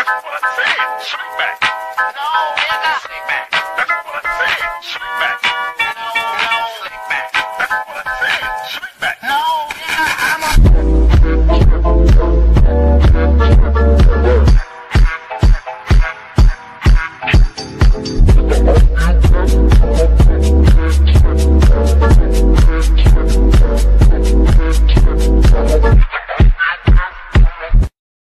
That's what I said. Swing back. No, nigga. Swing back. That's what I said. Swing back.